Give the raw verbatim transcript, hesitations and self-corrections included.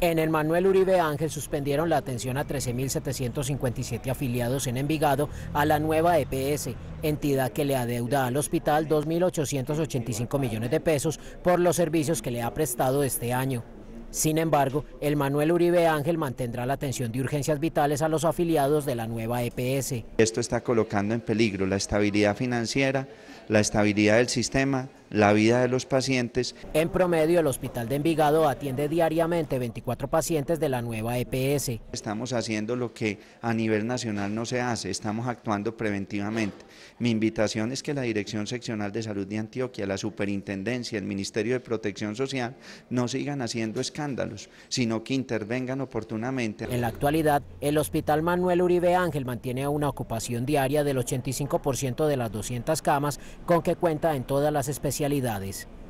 En el Manuel Uribe Ángel suspendieron la atención a trece mil setecientos cincuenta y siete afiliados en Envigado a la nueva E P S, entidad que le adeuda al hospital dos mil ochocientos ochenta y cinco millones de pesos por los servicios que le ha prestado este año. Sin embargo, el Manuel Uribe Ángel mantendrá la atención de urgencias vitales a los afiliados de la nueva E P S. Esto está colocando en peligro la estabilidad financiera, la estabilidad del sistema, la vida de los pacientes. En promedio, el hospital de Envigado atiende diariamente veinticuatro pacientes de la nueva E P S. Estamos haciendo lo que a nivel nacional no se hace, estamos actuando preventivamente. Mi invitación es que la Dirección Seccional de Salud de Antioquia, la Superintendencia, el Ministerio de Protección Social no sigan haciendo escándalos, sino que intervengan oportunamente. En la actualidad, el Hospital Manuel Uribe Ángel mantiene una ocupación diaria del ochenta y cinco por ciento de las doscientas camas con que cuenta en todas las especialidades.